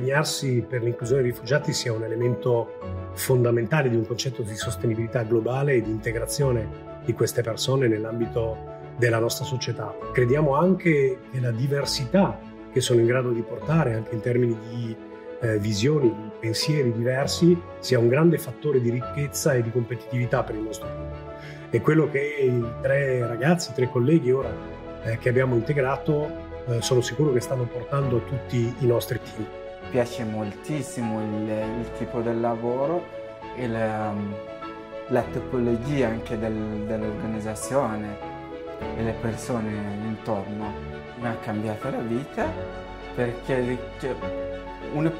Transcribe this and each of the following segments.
impegnarsi per l'inclusione dei rifugiati sia un elemento fondamentale di un concetto di sostenibilità globale e di integrazione di queste persone nell'ambito della nostra società. Crediamo anche che la diversità che sono in grado di portare, anche in termini di visioni, di pensieri diversi, sia un grande fattore di ricchezza e di competitività per il nostro gruppo. È quello che i tre colleghi ora che abbiamo integrato sono sicuro che stanno portando a tutti i nostri team. Mi piace moltissimo il tipo del lavoro e la tipologia anche dell'organizzazione e le persone intorno. Mi ha cambiato la vita perché uno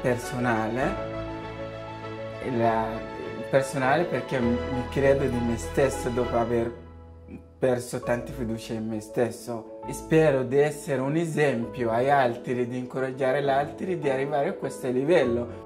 personale perché mi credo di me stesso dopo aver perso tanta fiducia in me stesso. Spero di essere un esempio agli altri, di incoraggiare gli altri di arrivare a questo livello.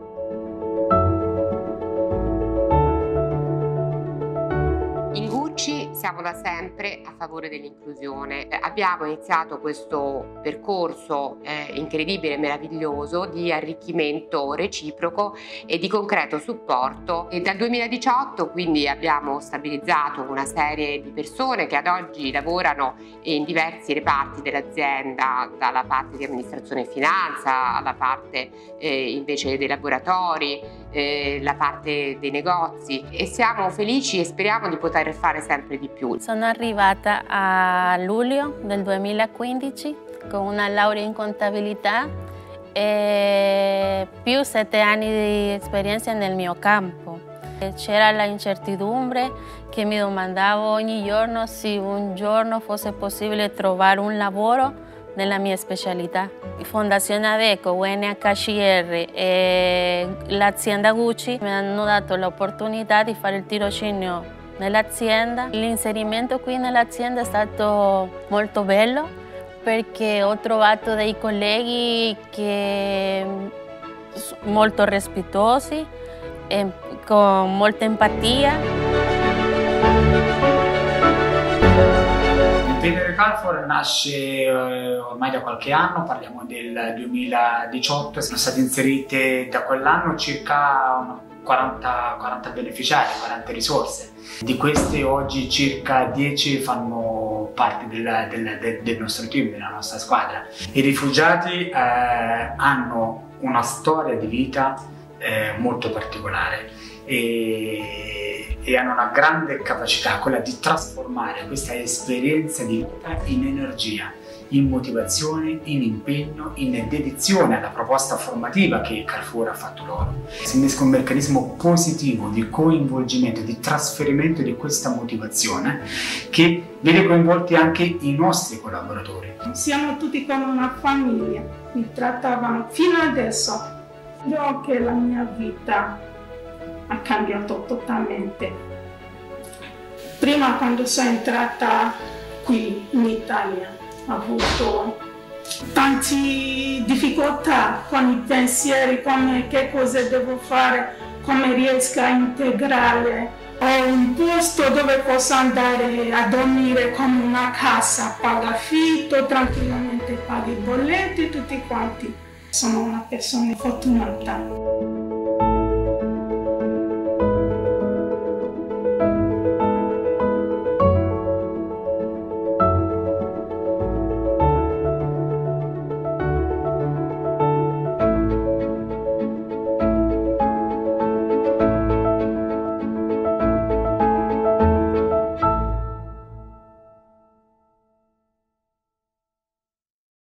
Siamo da sempre a favore dell'inclusione. Abbiamo iniziato questo percorso incredibile e meraviglioso di arricchimento reciproco e di concreto supporto e dal 2018 quindi abbiamo stabilizzato una serie di persone che ad oggi lavorano in diversi reparti dell'azienda, dalla parte di amministrazione e finanza alla parte invece dei laboratori, la parte dei negozi, e siamo felici e speriamo di poter fare sempre di più. Sono arrivata a luglio del 2015 con una laurea in contabilità e più 7 anni di esperienza nel mio campo. C'era l'incertitudine che mi domandavo ogni giorno se un giorno fosse possibile trovare un lavoro nella mia specialità. Fondazione Adecco, UNHCR e l'azienda Gucci mi hanno dato l'opportunità di fare il tirocinio nell'azienda. L'inserimento qui nell'azienda è stato molto bello perché ho trovato dei colleghi che molto rispettosi e con molta empatia. Venere Carrefour nasce ormai da qualche anno, parliamo del 2018, sono state inserite da quell'anno circa 40 beneficiari, 40 risorse. Di queste oggi circa 10 fanno parte del nostro team, della nostra squadra. I rifugiati hanno una storia di vita molto particolare e hanno una grande capacità, quella di trasformare questa esperienza di vita in energia, in motivazione, in impegno, in dedizione alla proposta formativa che Carrefour ha fatto loro. Si innesca un meccanismo positivo di coinvolgimento, di trasferimento di questa motivazione che vede coinvolti anche i nostri collaboratori. Siamo tutti come una famiglia, mi trattavano fino adesso. Io che la mia vita ha cambiato totalmente. Prima, quando sono entrata qui in Italia, ho avuto tante difficoltà con i pensieri, come che cosa devo fare, come riesco a integrare. Ho un posto dove posso andare a dormire come una casa, paga affitto, tranquillamente pago i bolletti, tutti quanti. Sono una persona fortunata.